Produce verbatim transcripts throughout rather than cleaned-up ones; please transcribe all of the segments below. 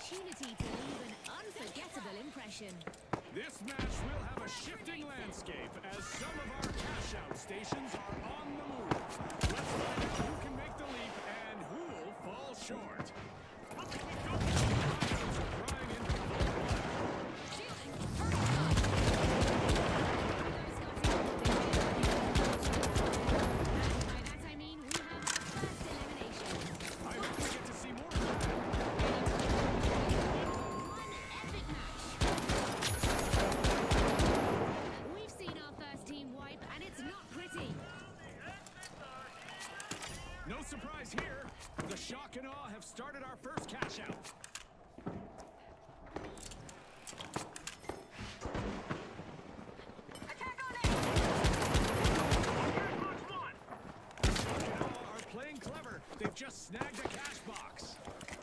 opportunity to leave an unforgettable impression. This match will have a shifting landscape as some of our cash-out stations are on the move. Let's find out who can make the leap and who will fall short. No surprise here. The Shock and Awe have started our first cash out. Attack on it! One. The Shock and Awe are playing clever. They've just snagged a cash box.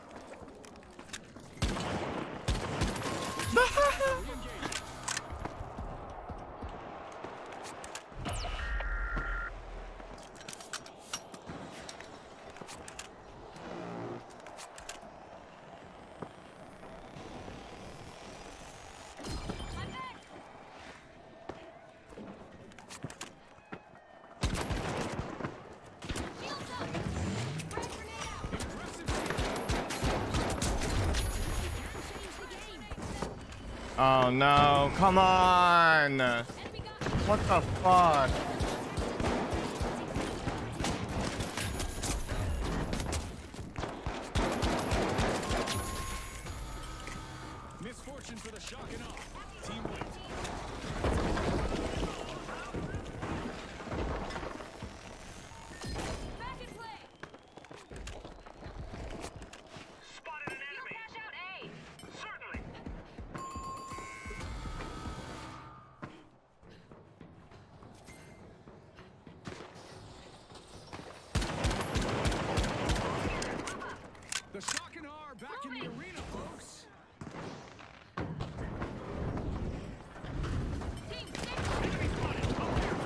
Oh no, come on! What the fuck? Misfortune for the Shock and Awe. Team wins. Back in play! Spotted an You'll enemy. cash out A! Certainly. The Shock and Awe are back in the arena, folks. Team, stay Enemy spotted. Over here.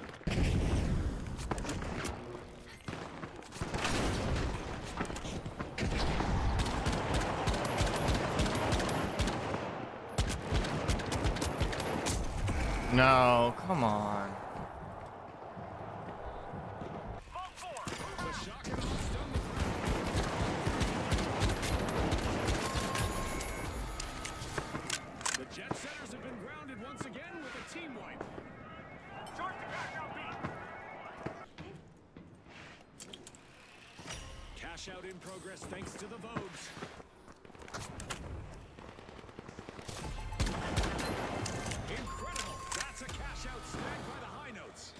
No, come on. Vault four. The Shock and Awe stun the ground. The Jet Setters have been grounded once again with a team wipe. Start the cash out beat. Cash out in progress thanks to the Vogues. Incredible! That's a cash out snagged by the high notes.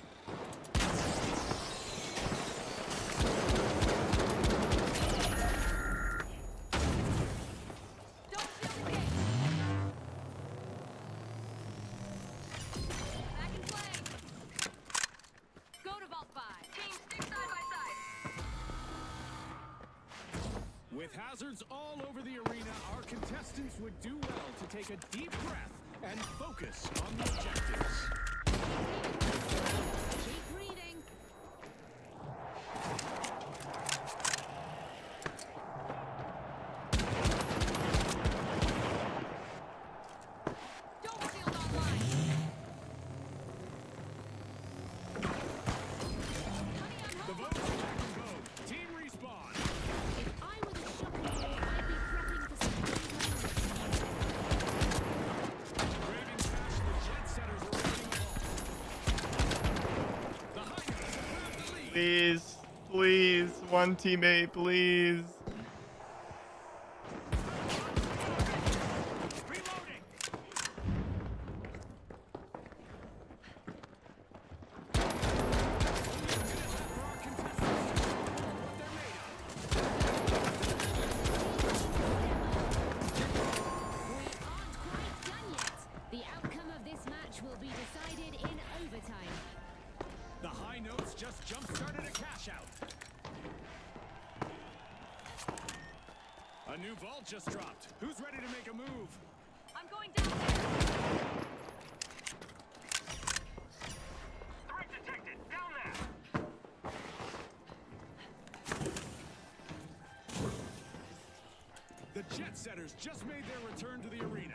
Don't feel the game! Back in play! Go to Vault five! Team, stick side by side! With hazards all over the arena, our contestants would do well to take a deep breath and focus on the objectives. Keep breathing. Don't field online! The Vogues are back in vogue. Team respawn. If I were the Shock and Awe, I'd be prepping for some big Craving cash, the Jet Setters are winning the ball. The high notes have grabbed the lead. Please, please, one teammate, please. Reloading. For our contestants to show what they're made of. We aren't quite done yet. The outcome of this match will be decided in overtime. The high notes just jump-started a cash out. A new vault just dropped. Who's ready to make a move? I'm going down there! Threat detected. Down there. The Jet Setters just made their return to the arena.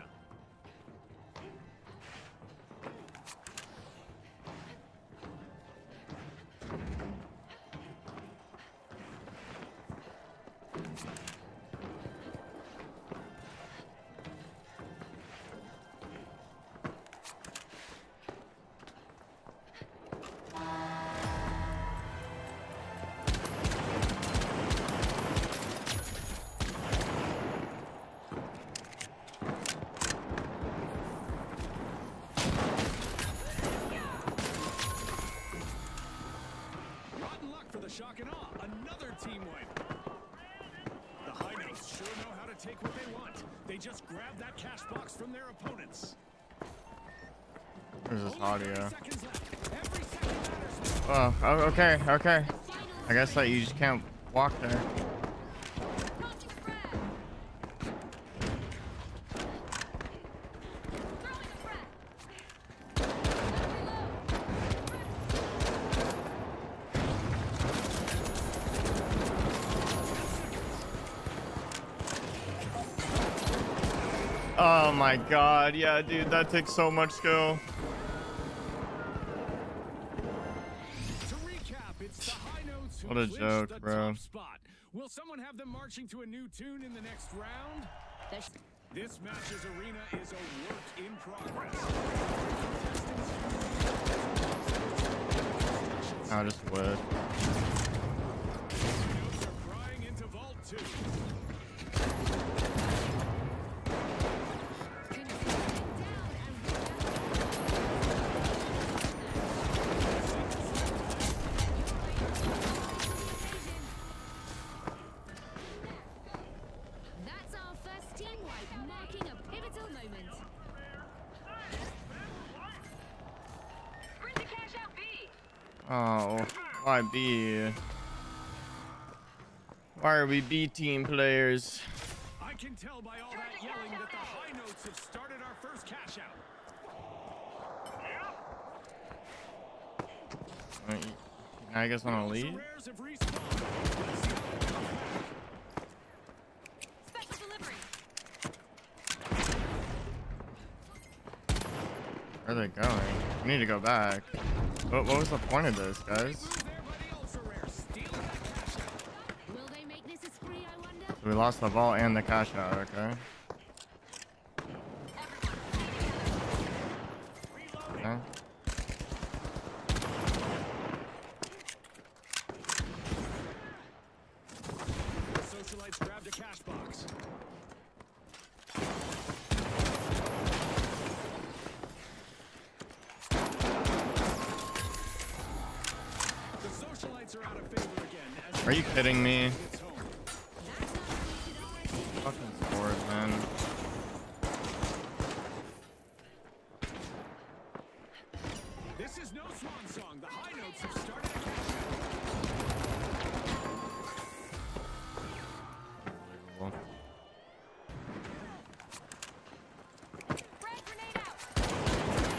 Shock and awe, another team wipe. The High Notes sure know how to take what they want. They just grab that cash box from their opponents. There's this audio. Seconds left. Every second matters. Oh, oh, okay, okay. I guess that you just can't walk there. Crossing frag. Throwing a frag. Oh my god, yeah, dude, that takes so much skill. To recap, it's the High Notes who What a clinched joke, the bro. top spot. Will someone have them marching to a new tune in the next round? There's This match's arena is a work in progress. I just would. Notes are crying into Vault two. That's our first team wipe, marking a pivotal moment. Sprint to cash out B. Oh, why B? Why are we B team players? I can tell by all that yelling that the High Notes have started our first cash out. Wait, I guess on a Ultra lead? Rares have respawned. Let's see what comes back. Special delivery. Where are they going? We need to go back. What, what was the point of this, guys? Move there by the Ultra Rare, stealing that cash out. Will they make this a spree, I wonder? So we lost the ball and the cash out, okay? Okay. The Socialites grabbed a cash box. The Socialites are out of favor again. As Are you kidding me? gets home. That's not wasted already. Fucking scores, man. This is no swan song. The High Notes have started a cash out. Unbelievable. Frag grenade out.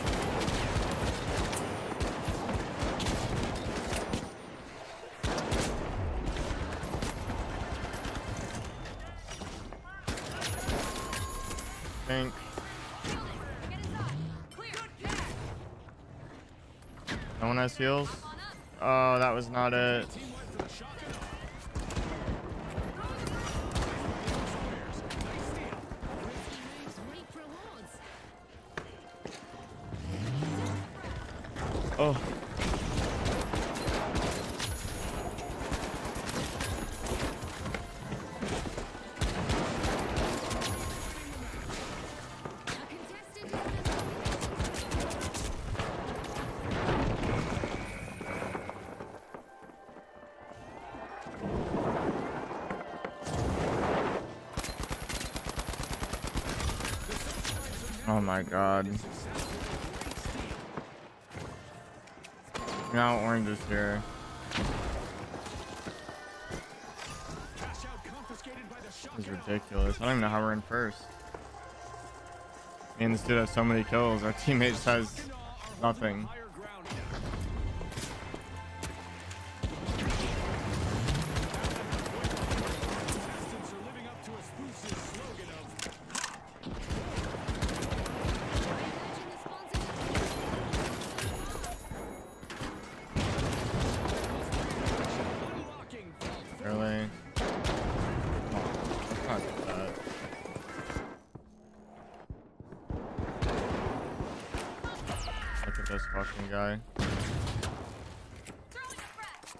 Think. Get inside. Clear. Good catch. No one has heals? On up. Oh, that was not it. Team went for the shock and awe. Nice steal. Moves reap rewards. Oh. A contestant eliminated. Oh my god. Now orange is here. Cash out confiscated by the shock This is and awe. ridiculous. I don't even know how we're in first. Me and this dude have so many kills. Our teammate just has Shock and awe are nothing. holding higher ground now. Contestants are living up to a spoof's slow this fucking guy. Throwing a frag.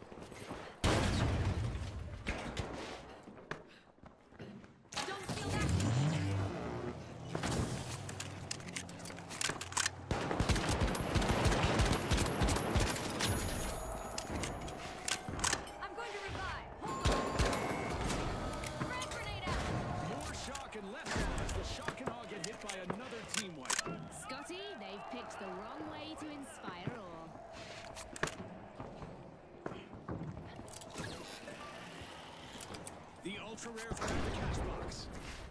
Don't steal that. I'm going to revive. Hold on. Frag grenade out. More shock and less awe as the shock and awe get hit by another team wipe. Scotty, they've picked the wrong way to inspire awe. The ultra rares grab the cash box.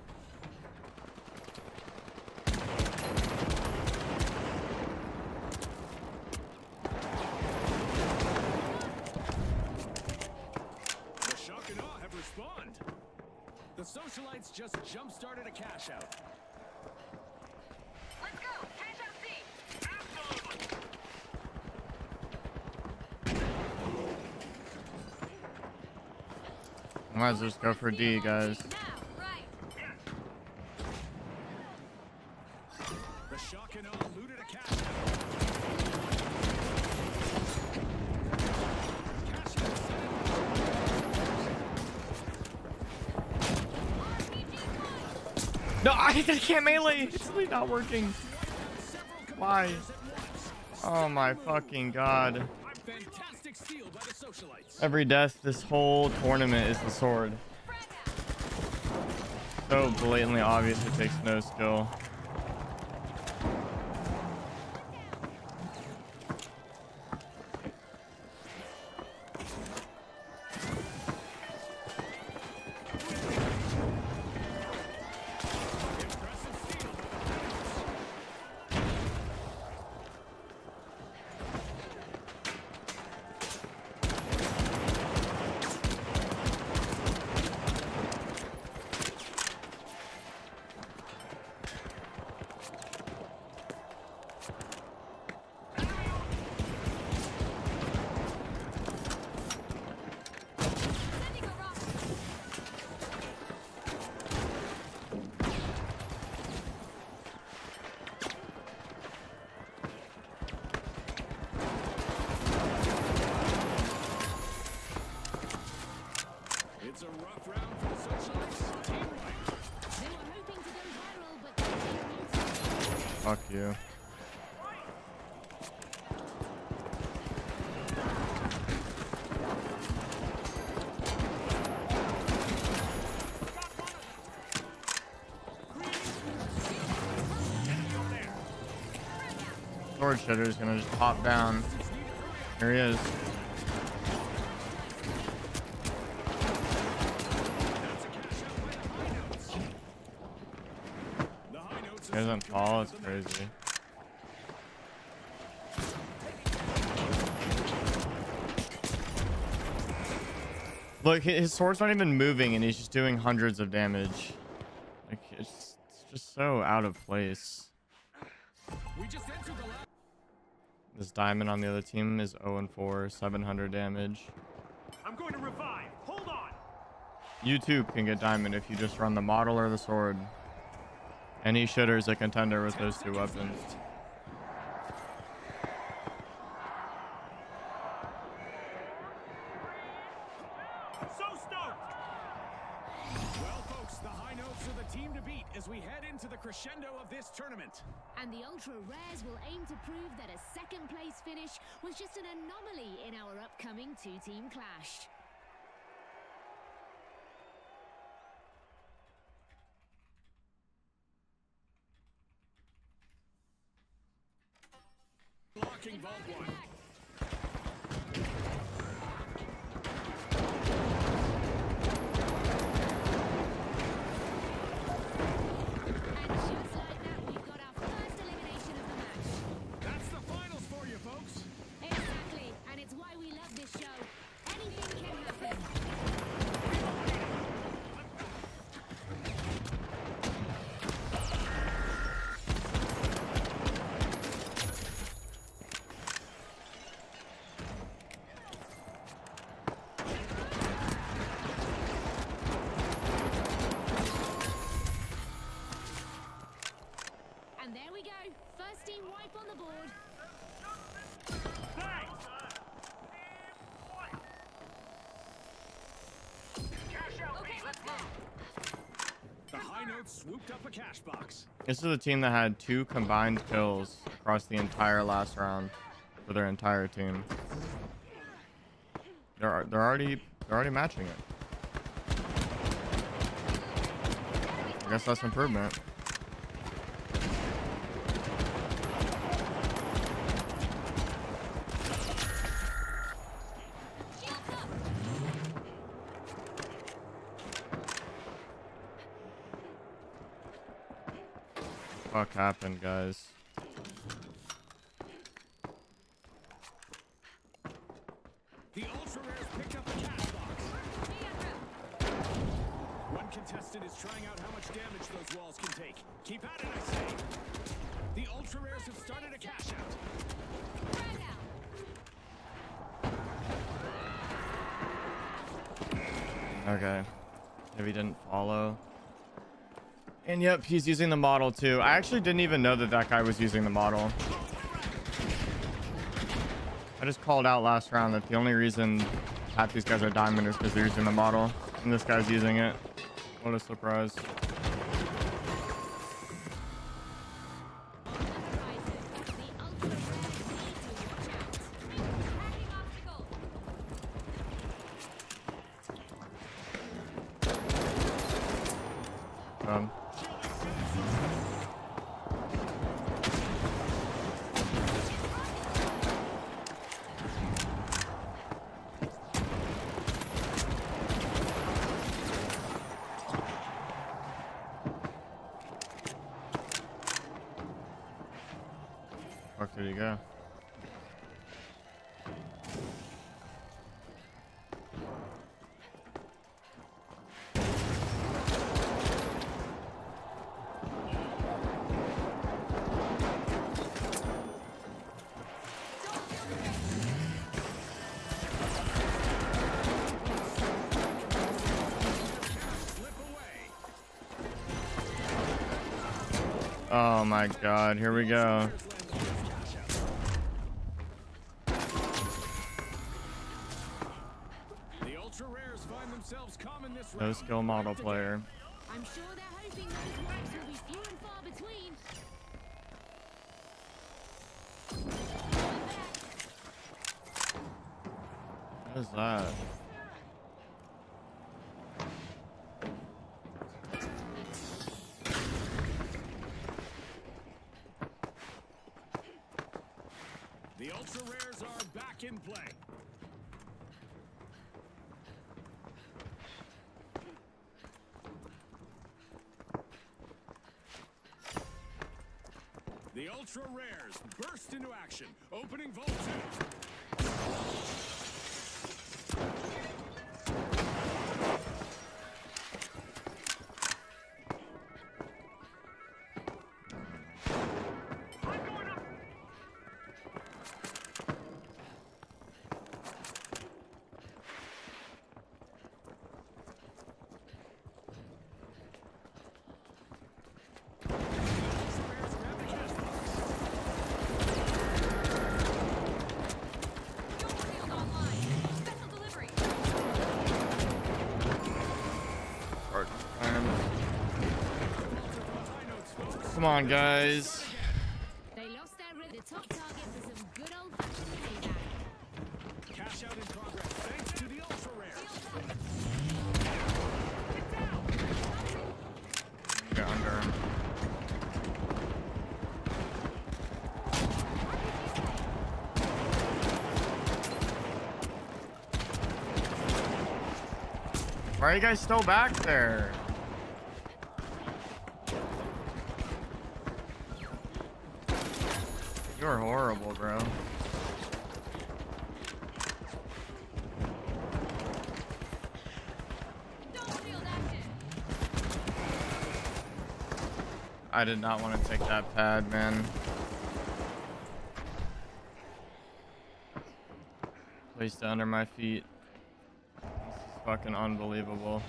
The shock and awe have respawned. The socialites just jump-started a cash out. Let's go. Cash out C. Might as well just go for D, guys. Now, right. The shock and awe looted a cash out. Cash out set. R P G point. No, I can't melee. It's really not working. Why? Oh my fucking god. Fantastic steal by the socialites. Every death this whole tournament is the sword. Frag out. So blatantly obvious it takes no skill. Impressive steal by the Sending a rocket. It's a rough round for the socialites. Team wipe. They were hoping to go viral, but they didn't. Fuck you. Sword Shedder's gonna just pop down. Here he is. That's a cash out by the high notes. The high notes He doesn't fall. It's crazy. Look, hi- his sword's not even moving, and he's just doing hundreds of damage. Like it's, it's just so out of place. We just entered the last. This diamond on the other team is zero and four, seven hundred damage. I'm going to revive. Hold on. You too can get diamond if you just run the model or the sword. Any shitter's a contender with those two weapons. So stoked. Well, folks, the high notes are the team to beat as we head into the crescendo of this tournament. And the Ultra Rares will aim to prove that a second place finish was just an anomaly in our upcoming two-team clash. Blocking Vault One. And just like that, we've got our first elimination of the match. That's the finals for you, folks. Exactly, and it's why we love this show. Anything can happen. Notes swooped up a cash box. This is a team that had two combined kills across the entire last round for their entire team. They're they're already they're already matching it. I guess that's improvement. Fuck happened, guys? The ultra rares picked up a cash box. One contestant is trying out how much damage those walls can take. Keep at it, I say. The ultra rares have started a cash out. Okay. If he didn't follow. And yep, he's using the model too. I actually didn't even know that that guy was using the model. I just called out last round that the only reason half these guys are diamond is because they're using the model. And this guy's using it. What a surprise. Um. Where did he go? Oh my god, here we go. The ultra rares find themselves common this No round. skill model player. I'm sure they're hoping those wipes will be few and far between. What is that? The ultra rares are back in play. The ultra rares burst into action, opening Vault two. Come on, guys. They lost their rhythm. The top target for some good old-fashioned payback. Cash out in progress thanks to the ultra rares. Get under him. Why are you guys still back there? You're horrible, bro. I did not want to take that pad, man. Placed it under my feet. This is fucking unbelievable.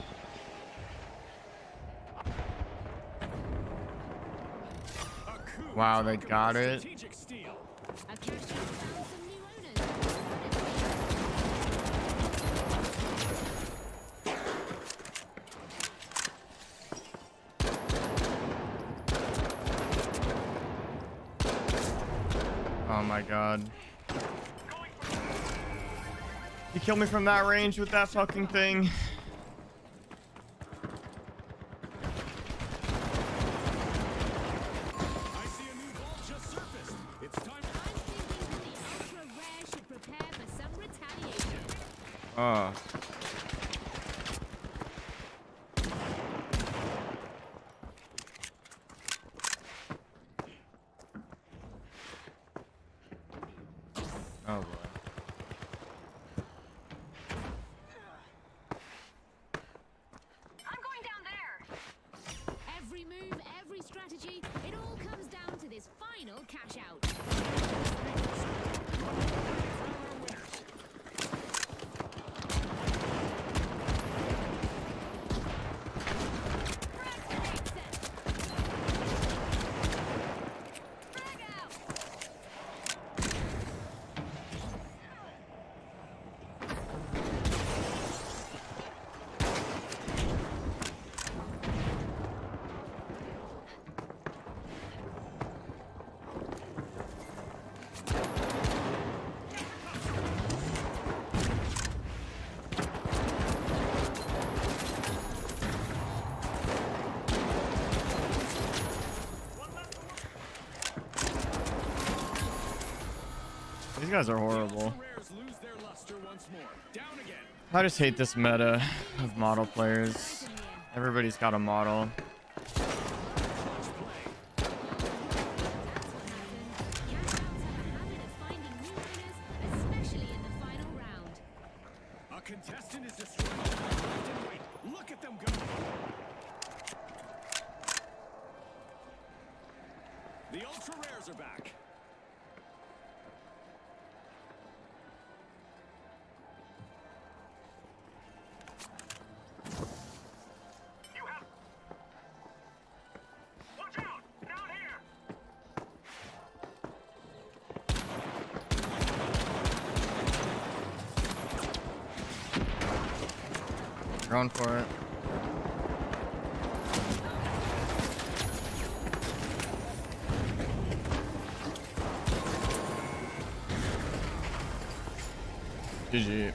Wow, they got it. A cash out found some new owners. Oh my god. He killed me from that range with that fucking thing. I see a new ball just surfaced. It's time. I'm thinking that the ultra rare should prepare for some retaliation. Oh. Oh boy. I'm going down there. Every move, every strategy, it all comes down to this final cash out. Frag out. These guys are horrible. Ultra rares lose their luster once more. Down again. I just hate this meta of model players. Everybody's got a model. Clutch play. That's what happened. Cash outs have a habit of finding new winners, especially in the final round. A contestant is destroyed. Left and right. Look at them go. The ultra rares are back. You have. Watch out! Down here. Going for it. G G.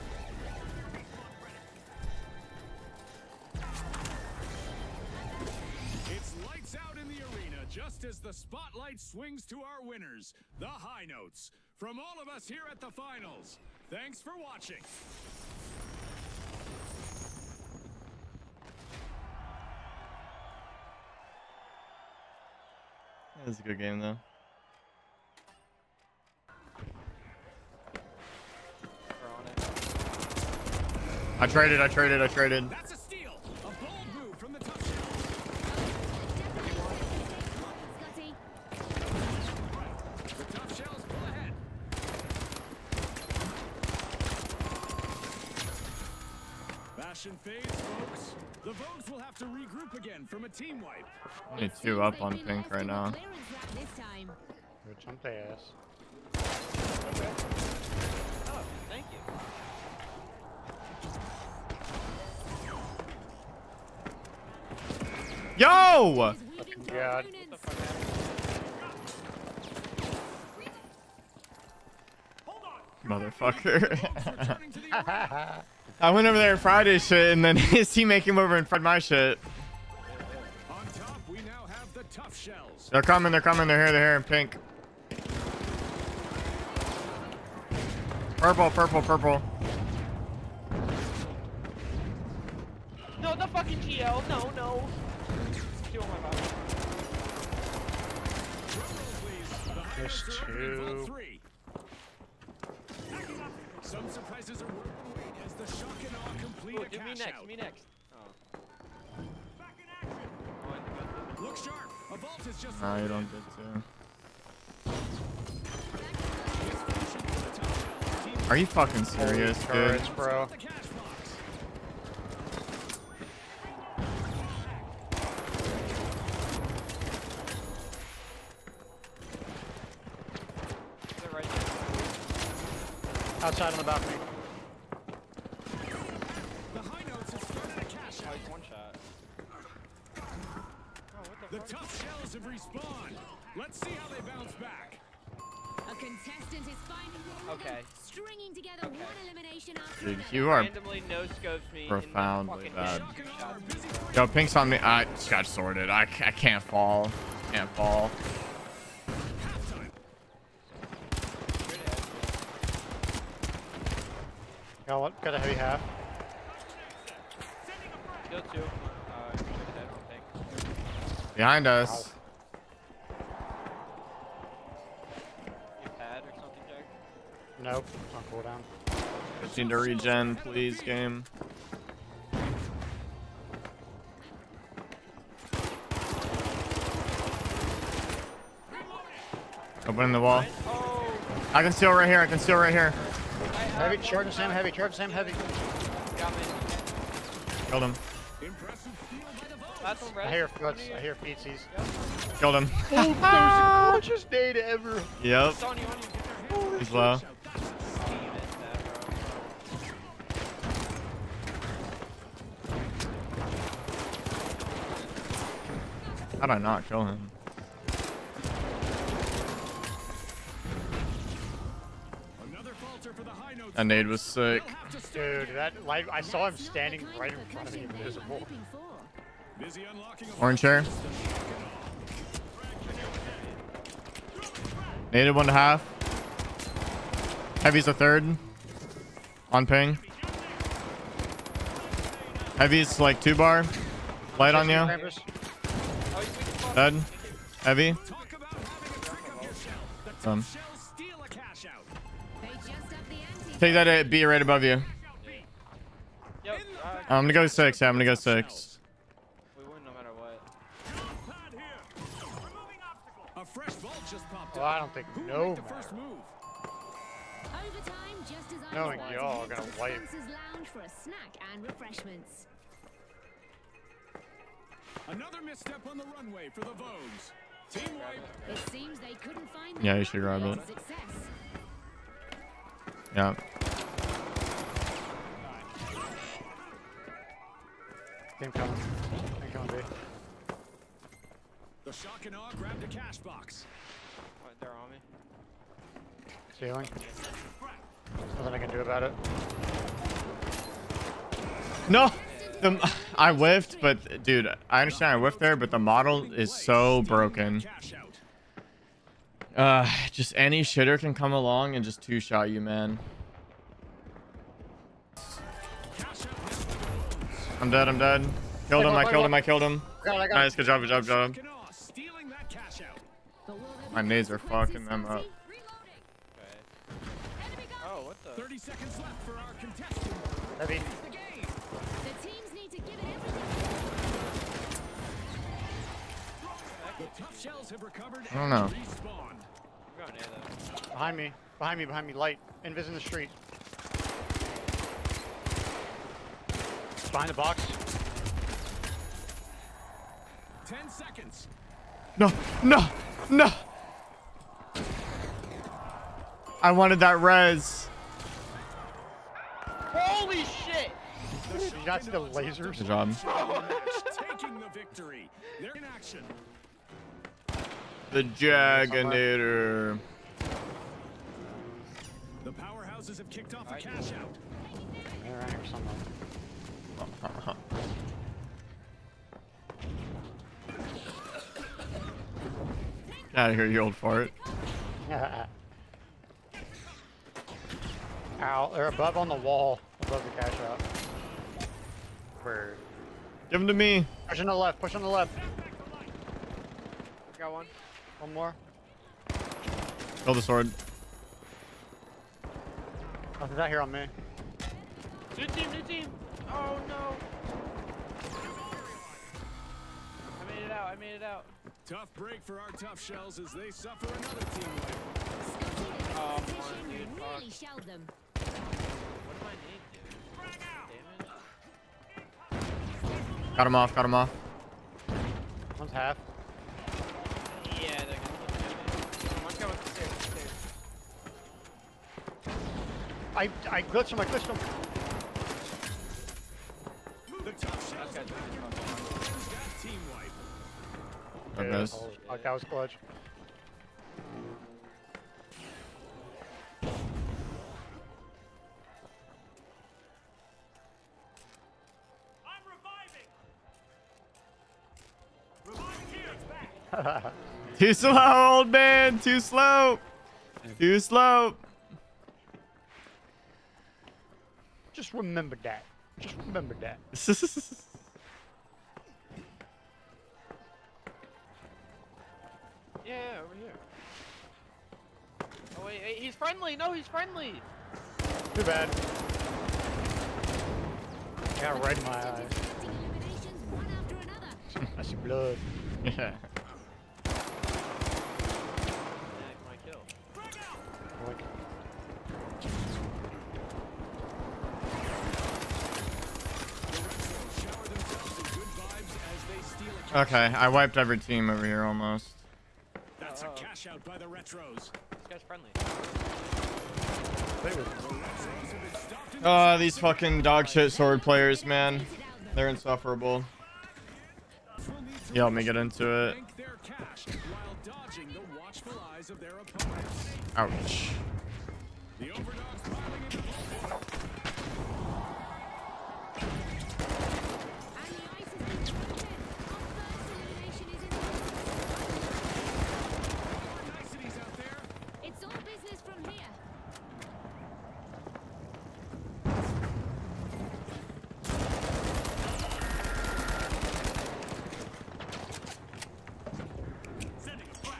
It's lights out in the arena just as the spotlight swings to our winners, the High Notes. From all of us here at the finals, thanks for watching. That was a good game though. I traded, I traded, I traded. That's a steal. A bold move from the touchdown. Scotty. The tough shells pull ahead. Fashion fades, folks. The Vogues will have to regroup again from a team wipe. Only two up on pink right now. This time. Good jump ass. Oh, thank you. Yo! Is weaving through God. opponents. Motherfucker. Returning to the arena. I went over there and fried his shit, and then his teammate came over and fried my shit. On top, we now have the tough shells. They're coming, they're coming, they're here, they're here in pink. Purple, purple, purple. No, the fucking G L. No, no. Kill my body. Drumroll, please. The High Just Notes are up in vault two. three. Some surprises are worth the wait as the shock and awe complete Oh, a do me cash next, out. me next. Oh. Back in action. Oh, I think I did. Look sharp. A vault is just. No, you rolled don't in. get He's finishing with the tough shells. Team to. Are you fucking serious, dude? Courage, bro. the cash box. Is it right there? Outside on the balcony. The High Notes have started a cash Oh, out. he's one shot. Oh, what the, The fuck? tough shells have respawned. Let's see how they bounce back. A contestant is finding the rhythm, Okay. stringing together one elimination after Dude, another. you are Randomly no scopes me. profoundly in the fucking bad. head. Shots me, bro. Yo, pink's on me. I just got sorted. I, I can't fall. Can't fall. Got what? Got a heavy half. Still two. Uh, straight ahead on pink. Behind us. You pad or something, Jack? Nope. On cooldown. Just need to regen, please, game. Opening the wall. Oh, I can steal right here. I can steal right here. I have Heavy, one. charge the same heavy, charge the same heavy. Got me. Killed him. Impressive steal by the Vogues. Last one, I red. hear foots, I hear feetsies. Killed him. Oh, that was the clutchest data ever. Yep. It's on you, on you. He's low. Oh, you missed that, bro. How'd I not kill him? Another falter for the high notes. That nade was sick. They'll have to start. Dude, that light, I saw him That's not standing the kind right in of front of me, percussion they were invisible. hoping for. Busy unlocking a Orange chair. Naded one to half. Heavy's a third. On ping. Heavy's like two bar. Light on you. Krampus. Oh, he's weak as fuck. Dead. Heavy. Talk about having a trick up your shell. The Done. tough shells steal a cash out. They just upped the ante. Take that at B right above you. Yep. Uh, I'm gonna go six. Yeah, I'm gonna go six. we win no matter what. Pad here. Removing obstacle. A fresh vault just popped Well, up. I don't think Who will no make the first matter. move? Overtime, just as I Knowing was y'all waiting, are gonna the wipe. sponsors lounge for a snack and refreshments. Another misstep on the runway for the Vogues. Team wipe. It seems they couldn't find Yeah, their you should grab pathway it. to success. Yeah. Game coming. Game coming, B. The shock and awe grabbed a cash box. Oh, they're on me. Ceiling. Nothing I can do about it. No. The, I whiffed, but dude, I understand I whiffed there, but the model is so broken. Cash out. Uh, just any shitter can come along and just two shot you, man. Cash out. I'm dead. I'm dead. Killed him. I killed him. I killed him. Got it, I got Nice. Good job. Good job. Good job. Shock and awe stealing that cash out. But will there My be nades are consequences, fucking them up. Santi? Okay. Oh, what the? thirty seconds left for our contestant. Heavy. The game. The teams need to give it everything. The tough shells have recovered I don't and know. respawned. We're going A though. Behind me. Behind me, behind me. Light. Invis in the street. Behind the box. Ten seconds. No. No. No. I wanted that res. Holy shit! Did you not see the lasers? Good job. Taking the victory. They're in action. The Jaganator. The powerhouses have kicked off a Alright. cash out. They're around here somewhere. Get out of here, you old fart. Ow, they're above on the wall, above the cash out. Where? Give him to me. Push on the left, push on the left. Got one. One more. Kill the sword. Nothing's out here on me. New team, new team. Oh no. I made it out. I made it out. Tough break for our tough shells as they suffer another team wipe. Scotty, the Oh, competition come on, dude, fuck. really shelled them. What did my nade do? Damage? Got him off. Got him off. One's half. Yeah, they're gonna kill me. One's going upstairs, upstairs. I I glitched him, I glitched him. The tough shells Okay. are back in Vogues got team wipe. There Yeah, goes. that was- That was clutch. Too slow, old man. Too slow. Too slow. Just remember that. Just remember that. Yeah, over here. Oh wait, wait, he's friendly. No, he's friendly. Too bad. Got right in my eye. Deflecting eliminations one after another. That's your blood. Yeah. Yeah, my kill. Like, Shower themselves in good vibes as they steal a Okay, I wiped every team over here almost. That's a cash out by the Retros. This guy's friendly. they were. The Retros have been stopped in Oh, these fucking dog shit sword players, man. They're insufferable. the will need to Yeah, let me get into it. bank their cash while dodging the watchful eyes of their opponents. Ouch. The overdogs piling into Vault. And the ice has been broken. Our first elimination is in the More niceties out there. It's all business from here. Sending a flag.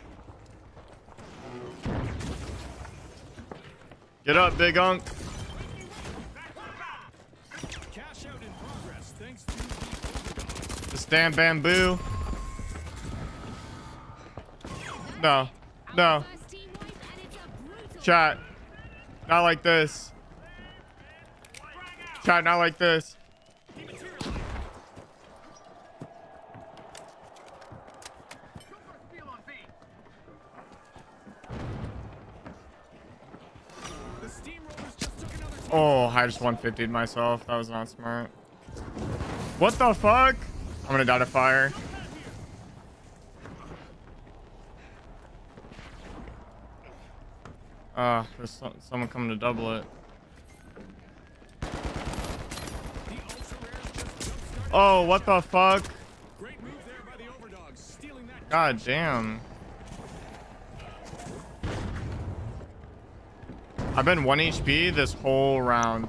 Get up, big unk. Cash out in progress thanks to the overdogs. The stand bamboo. No. No. Our first team wipe, and it's a brutal Chat. Not like this. Chat, not like this. The Steamrollers just took another team. Oh, I just one fifty'd myself. That was not smart. What the fuck? I'm gonna die to fire. Uh, there's some, someone coming to double it. The ultra rares just jump-started. Oh, what the fuck? Great move there by the overdogs, stealing that. God damn. I've been one H P this whole round.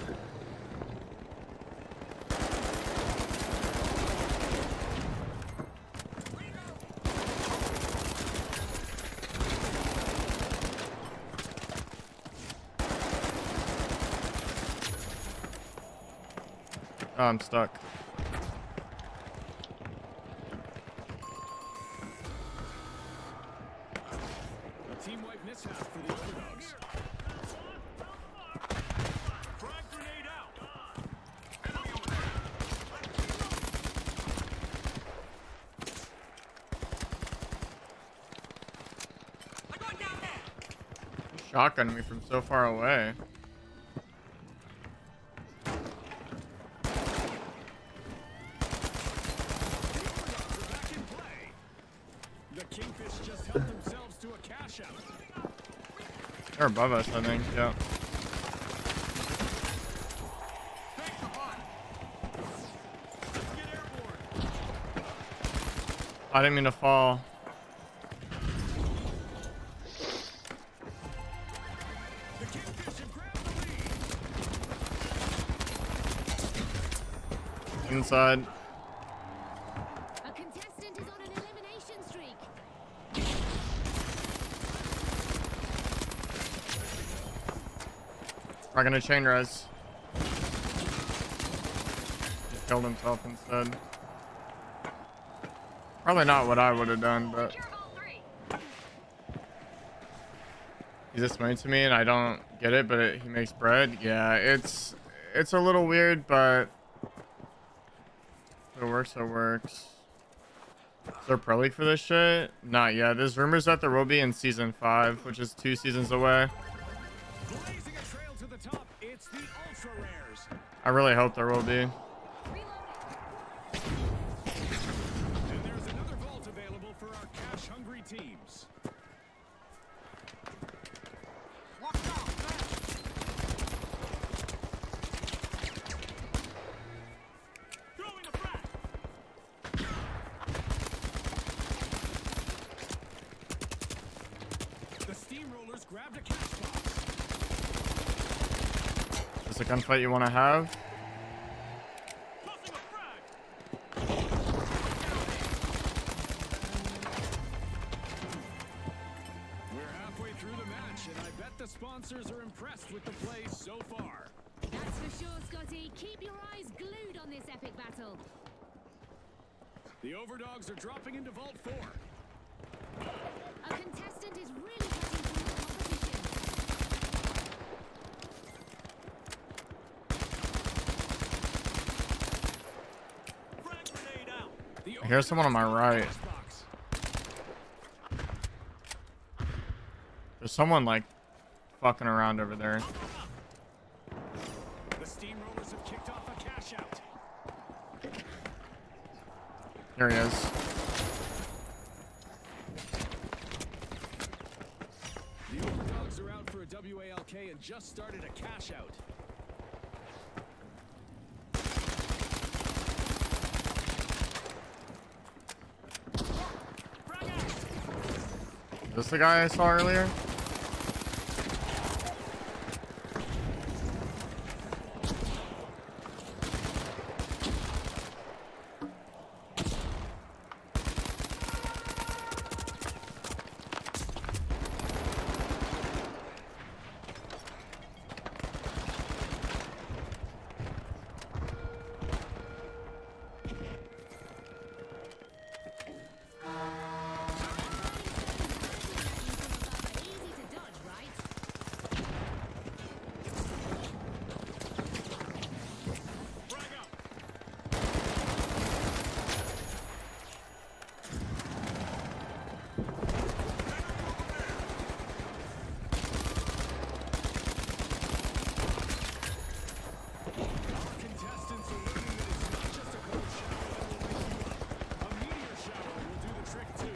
Oh, I'm stuck. A team wipe mishap for the overdogs. Frag grenade out. Shotgun me from so far away. Back in play. The Kingfish just helped themselves to a cash out. They're above us, I think. Yeah. Thanks a lot. Let's get airborne. I didn't mean to fall. The Kingfish have grabbed the lead. Inside. A contestant is on an elimination streak. Not gonna chain res. Just killed himself instead. Probably not what I would have done, but Secure Vault three. he's just explained to me and I don't get it, but it, he makes bread. Yeah, it's it's a little weird, but if it works, it works. Is there pro league for this shit? Not yet. There's rumors that there will be in season five, which is two seasons away. Blazing a trail to the top. It's the ultra rares. I really hope there will be. And there's another vault available for our cash-hungry teams. Throwing a frag. Steamrollers grabbed a cash box. Is this a gunfight you want to have? Tossing a frag. We're halfway through the match, and I bet the sponsors are impressed with the play so far. That's for sure, Scotty. Keep your eyes glued on this epic battle. The Overdogs are dropping into Vault four. A contestant is really cutting through the competition. Frag grenade out. The I hear someone on my right. Overdogs box. There's someone like fucking around over there. The Steamrollers have kicked off a cash out. Here he is. The Overdogs are out for a W A L K and just started a cash out. Frag out. Is this the guy I saw earlier? Easy to dodge, right? Frag out. Our contestants are learning that it's not just a cold shower that will wake you up. A meteor shower will do the trick too.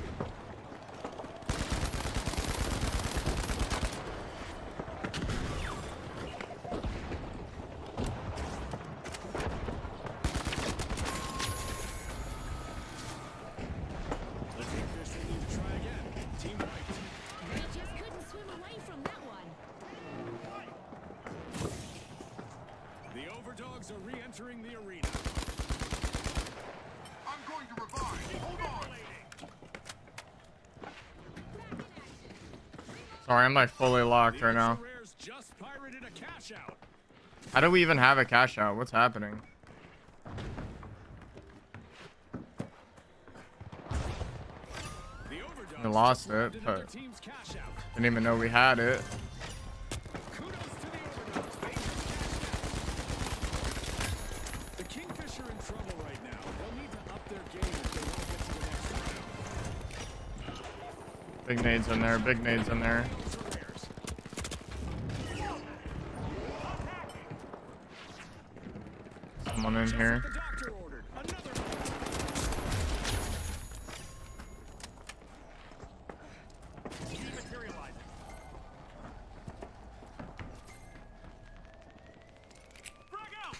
The Kingfish will need to try again. Team white. They just couldn't swim away from that one. The Overdogs are re-entering the arena. I'm going to revive. Hold on. Sorry, I'm like fully locked The right now. Ultra Rares just pirated a cash out. How do we even have a cash out? What's happening? The Overdogs We lost just grabbed it, another but- team's cash out. Didn't even know we had it. Kudos to the Overdogs. They just cashed out. The Kingfish are in trouble right now. They'll need to up their game if they want to get to the next round. Big nades in there. Big nades in there. The Ultra Rares. Someone in Just here. what the doctor ordered. Another one. Dematerializing. Frag out.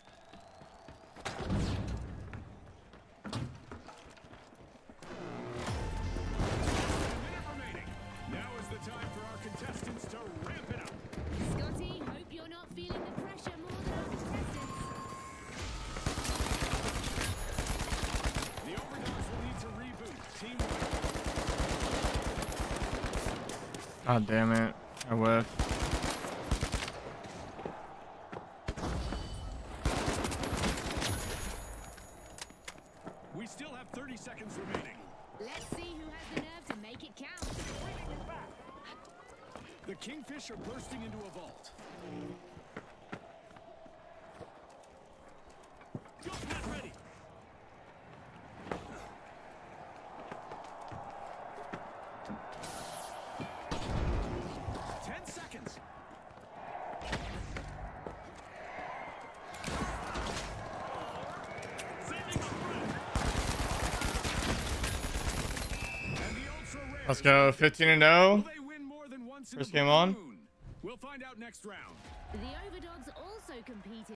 Minute remaining. Now is the time for our contestants to ramp it up. Scotty, hope you're not feeling the pressure more than our contestants. The Overdogs will need to reboot. Team white. God damn it. I whiffed. We still have thirty seconds remaining. Let's see who has the nerve to make it count. The Kingfish are bursting into a vault. Jump pad ready. Ten seconds. Sending a frag. And the Ultra Rares Let's go. fifteen and oh. Will they win more than once in First the game Blue on. Moon? We'll find out next round. The Overdogs also competed